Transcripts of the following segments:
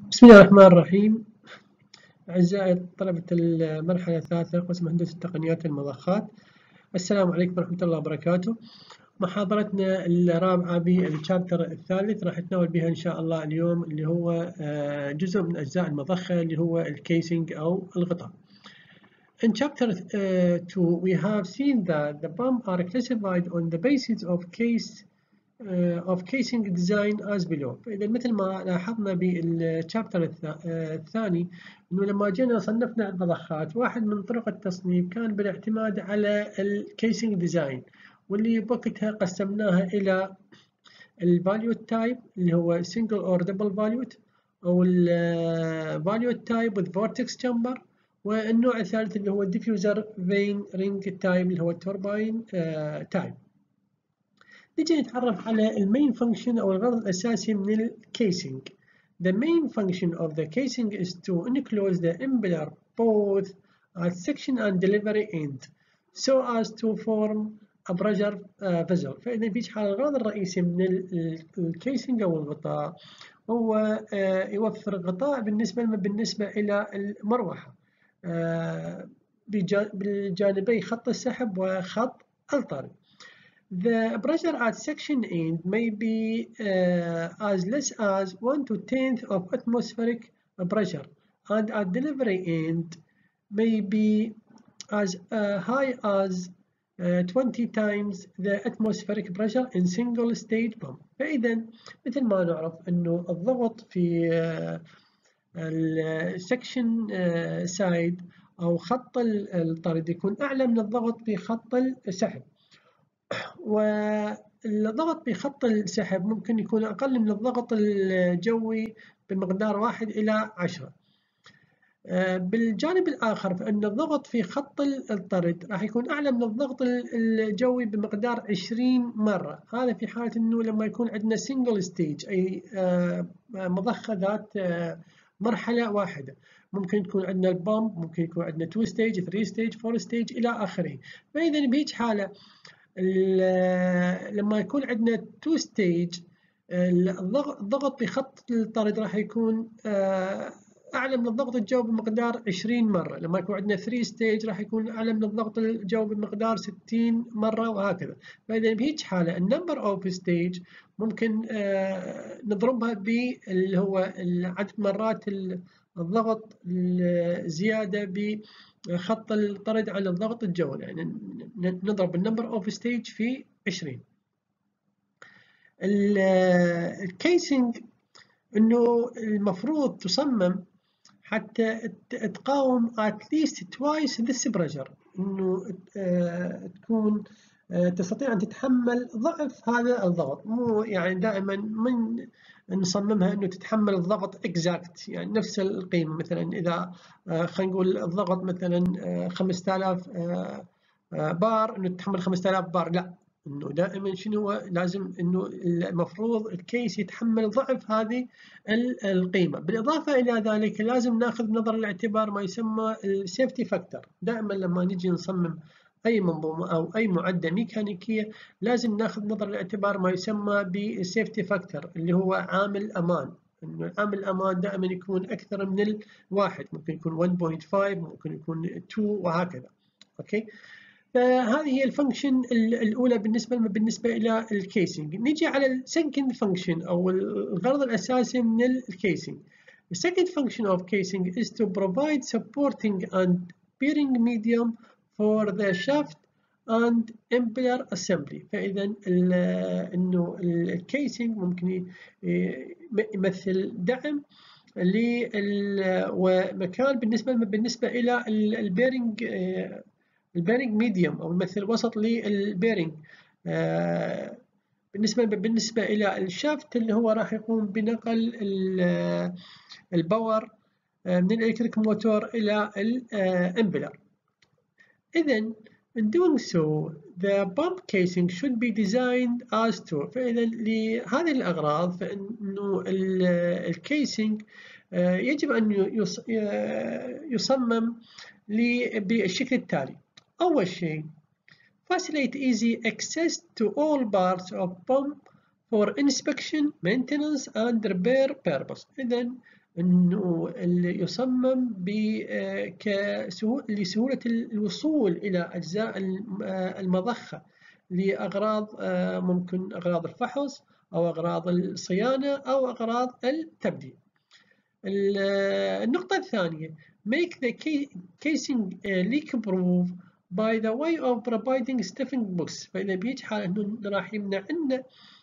بسم الله الرحمن الرحيم. أعزائي طلبة المرحلة الثالثة قسم هندسة التقنيات المضخات، السلام عليكم ورحمة الله وبركاته. محاضرتنا الرابعة بالشابتر الثالث راح نتناول بها إن شاء الله اليوم اللي هو جزء من أجزاء المضخة اللي هو الكيسنج أو الغطاء. In chapter 2 we have seen that the pump are classified on the basis of casing design as below. فإذا مثل ما لاحظنا بالشابتر الثاني إنه لما جينا صنفنا المضخات، واحد من طرق التصنيف كان بالاعتماد على الكيسنج ديزاين، واللي بوقتها قسمناها إلى الفاليوت تايب اللي هو single or double valute، أو الفاليوت تايب with vortex chamber، والنوع الثالث اللي هو الديفيوزر فين رينج تايب اللي هو التوربين تايب. نجي نتعرف على المين فانكشن أو الغرض الأساسي من الكيسنج. The main function of the casing is to enclose the impeller both at section and delivery end so as to form a pressure vessel. فإذا بيجي على الغرض الرئيسي من الكيسنج أو الغطاء هو يوفر غطاء بالنسبة إلى المروحة بالجانبي خط السحب وخط الطرد. The pressure at section end may be as less as 1 to 10th of atmospheric pressure, and at delivery end may be as high as 20 times the atmospheric pressure in single stage pump. فإذا مثل ما نعرف إنه الضغط في السكشن سايد أو خط الطرد يكون أعلى من الضغط في خط السحب، والضغط بخط السحب ممكن يكون أقل من الضغط الجوي بمقدار 1 إلى 10. بالجانب الآخر فإن الضغط في خط الطرد راح يكون أعلى من الضغط الجوي بمقدار 20 مرة. هذا في حالة أنه لما يكون عندنا سنجل ستيج، أي مضخة ذات مرحلة واحدة. ممكن تكون عندنا البامب، ممكن يكون عندنا 2 ستيج 3 ستيج 4 ستيج إلى آخره. فإذا بهيج حالة لما يكون عندنا 2 ستيج الضغط بخط الطرد راح يكون أعلى من الضغط الجوي بمقدار 20 مرة. لما يكون عندنا 3 ستيج راح يكون أعلى من الضغط الجوي بمقدار 60 مرة وهكذا. فإذا بهيج حالة النمبر أوف ستيج ممكن نضربها باللي هو عدد مرات الضغط الزيادة بخط الطرد على الضغط الجوي، يعني نضرب النمبر أوف ستيج في 20. الكيسنج إنه المفروض تصمم حتى تقاوم at least twice this pressure، إنه تكون تستطيع أن تتحمل ضعف هذا الضغط. مو يعني دائما من نصممها إنه تتحمل الضغط exact، يعني نفس القيمة. مثلا إذا خلينا نقول الضغط مثلا 5000 بار، إنه تتحمل 5000 بار، لا، إنه دائما شنو لازم إنه المفروض الكيس يتحمل ضعف هذه القيمة. بالإضافة إلى ذلك لازم ناخذ بنظر الاعتبار ما يسمى السيفتي فاكتور. دائما لما نجي نصمم أي منظومة أو أي معدة ميكانيكية لازم ناخذ بنظر الاعتبار ما يسمى بالسيفتي فاكتور، اللي هو عامل أمان. إنه عامل الأمان دائما يكون أكثر من الواحد، ممكن يكون 1.5، ممكن يكون 2 وهكذا. أوكي، فهذه هي الفانكشن الأولى بالنسبة إلى الكيسنج. نجي على السكند فانكشن أو الغرض الأساسي من الكيسنج. The second function of casing is to provide supporting and bearing medium for the shaft and impeller assembly. فإذا إنه الكيسنج ممكن يمثل دعم ومكان بالنسبة إلى البيرنج ميديوم، أو يمثل وسط للبيرنج بالنسبة إلى الشافت اللي هو راح يقوم بنقل الباور من الإلكتريك موتور إلى الإمبلر. إذن in doing so the pump casing should be designed as to. فإذا لهذه الأغراض فإنه الكيسنج يجب أن يصمم بالشكل التالي. أول شيء facilitate easy access to all parts of pump for inspection, maintenance and repair purpose. إذن انه اللي يصمم لسهولة الوصول الى اجزاء المضخة لاغراض ممكن اغراض الفحص او اغراض الصيانة او اغراض التبديل. النقطة الثانية make the casing leak proof by the way of providing stuffing box. فإذا بيجي حالة إنه راح يمنع لنا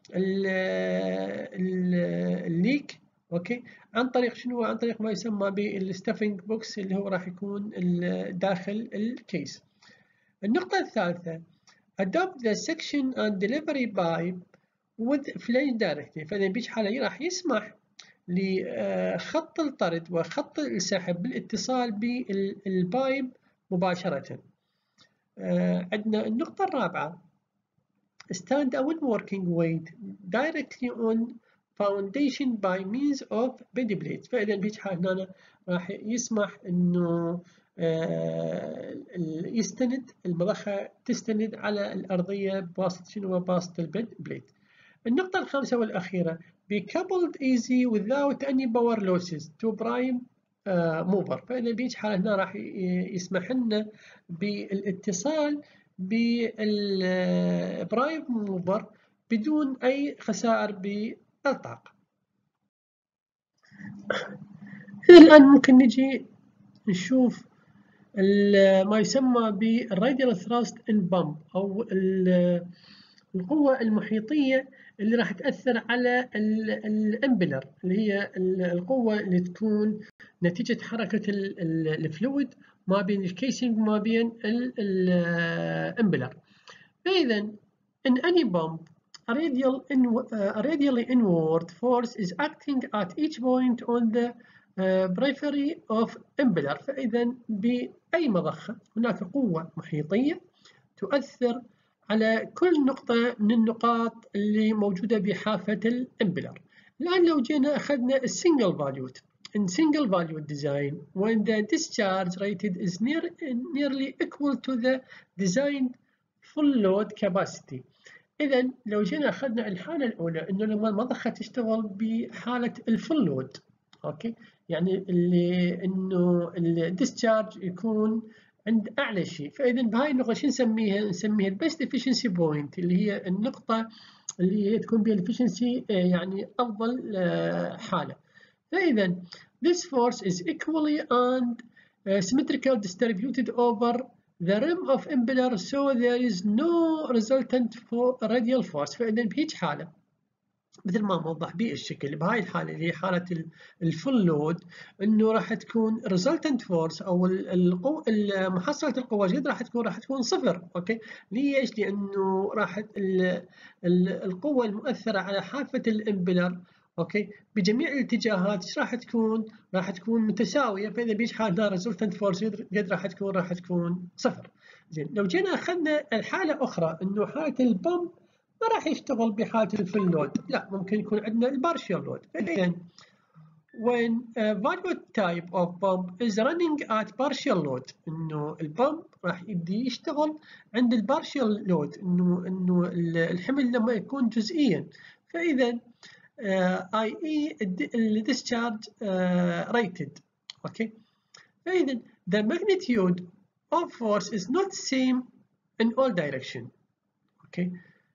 الليك اوكي عن طريق شنو؟ عن طريق ما يسمى بالستافنج بوكس اللي هو راح يكون داخل الكيس. النقطة الثالثة adopt the section and delivery pipe with flash directive. فإذا بيجي حالة راح يسمح لخط الطرد وخط السحب بالاتصال بالبايب مباشرة. عندنا النقطة الرابعة stand a woodworking weight directly on foundation by means of bed plate. فإذا بيجي حالة هنا راح يسمح إنه يستند المضخة تستند على الأرضية بواسطة شنو؟ بواسطة البيد بليت. النقطة الخامسة والأخيرة be coupled easy without any power losses to prime mover. فإذا بيجي حالة هنا راح يسمح لنا بالاتصال بالبرايم موفر بدون أي خسائر بالطاقة. الآن ممكن نجي نشوف ما يسمى بالراديال ثراست ان بامب أو القوة المحيطية اللي راح تأثر على الامبلر، اللي هي القوة اللي تكون نتيجة حركة الفلويد ما بين الكيسنج وما بين الامبلر. فإذا in any pump a radially inward force is acting at each point on the periphery of impeller. فإذا بأي مضخة هناك قوة محيطية تؤثر على كل نقطة من النقاط اللي موجودة بحافة الامبلر. الآن لو جينا أخذنا السنجل فاليوت in single value design when the discharge rated is nearly equal to the designed full load capacity. إذا لو جينا أخذنا الحالة الأولى إنه لما المضخة تشتغل بحالة الفول لود، أوكي، يعني اللي إنه الديسشارج يكون عند أعلى شيء. فإذا بهاي النقطة شو نسميها؟ نسميها البيست efficiency point، اللي هي النقطة اللي هي تكون بها الافشنسي يعني أفضل حالة. فإذا this force is equally and symmetrical distributed over the rim of impeller so there is no resultant for radial force. فإذا بهيج حالة مثل ما موضح بالشكل بهاي الحالة اللي هي حالة الفول لود انه راح تكون resultant force او محصلة القوة جد راح تكون صفر. اوكي، ليش؟ لانه راح القوة المؤثرة على حافة الامبلر اوكي بجميع الاتجاهات ايش راح تكون متساوية. فاذا بيجي حالة resultant force قد راح تكون صفر. زين، لو جينا اخذنا الحالة اخرى انه حالة البمب ما راح يشتغل بحالة الفل لود، لا ممكن يكون عندنا البارشيال لود. فإذا when a value type of pump is running at partial load إنه البمب راح يبدي يشتغل عند البارشيال لود، إنه الحمل لما يكون جزئيا. فإذا i.e. discharge rated. okay. فإذا the magnitude of force is not same in all direction. okay.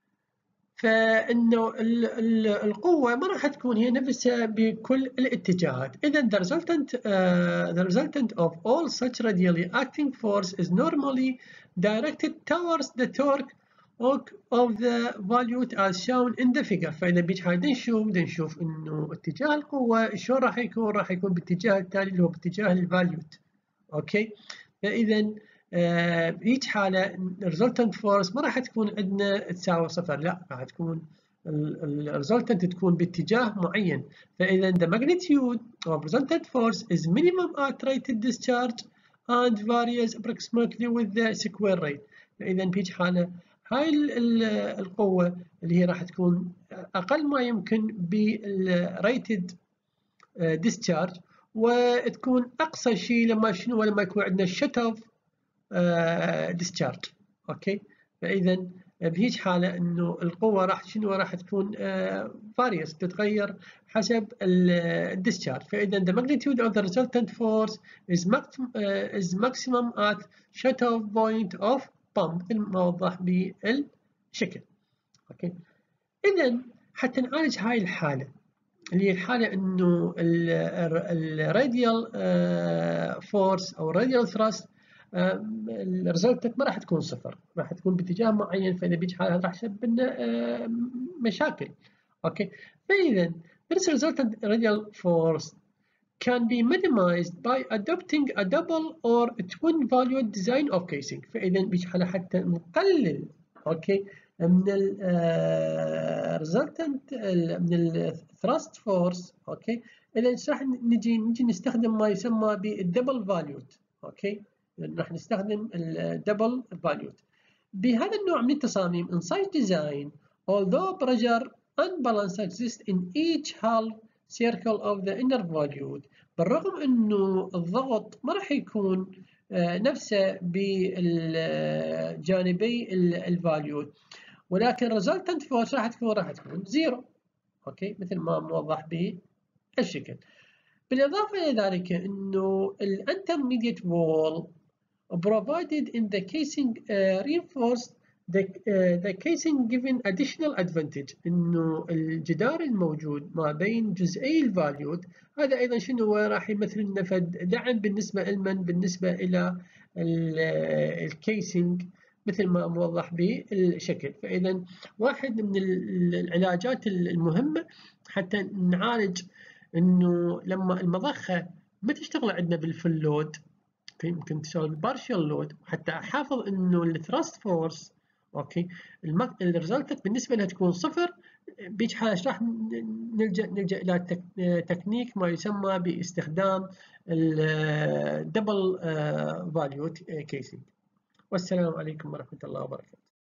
فإنه القوة ما راح تكون هي نفسها بكل الاتجاهات. إذا the resultant of all such radially acting force is normally directed towards the torque of the volute as shown in the figure. فإذا بيجي حالة نشوف إنه اتجاه القوة شلون راح يكون باتجاه التالي اللي هو باتجاه الفاليوت. أوكي، فإذا بهيج حالة resultant force ما راح تكون عندنا تساوي صفر، لا راح تكون resultant تكون باتجاه معين. فإذا the magnitude of resultant force is minimum at rated discharge and varies approximately with the square rate. فإذا بهيج حالة هاي القوة اللي هي راح تكون أقل ما يمكن بالrated discharge، وتكون أقصى شيء لما يكون عندنا shut off discharge. اوكي، فاذا بهيج حالة إنه القوة راح تكون various، تتغير حسب الديسشارج. فإذا the magnitude of the resultant force is maximum at shut off point of pump مثل ما وضح بالشكل. اوكي. إذا حتى نعالج هاي الحالة اللي هي الحالة إنه الراديال فورس أو الراديال ثراست الريزلتنت ما راح تكون صفر، راح تكون باتجاه معين. فإذا بيجي حالة راح تسبب لنا مشاكل. أوكي. فإذا this resultant radial force can be minimized by adopting a double or twin valued design of casing. فإذا بيجي حالة حتى نقلل اوكي من ال resultant من الثراست فورس. اوكي. اذا راح نجي نستخدم ما يسمى بالدبل فاليوت. اوكي. راح نستخدم الدبل فاليوت بهذا النوع من التصاميم in such design although pressure unbalance exists in each half circle of the inner volute. بالرغم انه الضغط ما راح يكون نفسه بالجانبي الفاليوت، ولكن resultant force راح تكون زيرو. اوكي. مثل ما موضح بالشكل. بالاضافه الى ذلك انه الانترميديت wall provided in the casing reinforced the casing given additional advantage. انه الجدار الموجود ما بين جزئي الفاليوت هذا ايضا شنو راح يمثل لنا دعم بالنسبه بالنسبه الى الكيسنج مثل ما موضح بالشكل. فاذا واحد من العلاجات المهمه حتى نعالج انه لما المضخه ما تشتغل عندنا بالفل لود، ممكن تشتغل بارشال لود، حتى احافظ انه الثراست فورس اوكي الريزلتنت بالنسبه لها تكون صفر. بيج حاله راح نلجا الى تكنيك ما يسمى باستخدام الدبل فاليوت كيسنج. والسلام عليكم ورحمه الله وبركاته.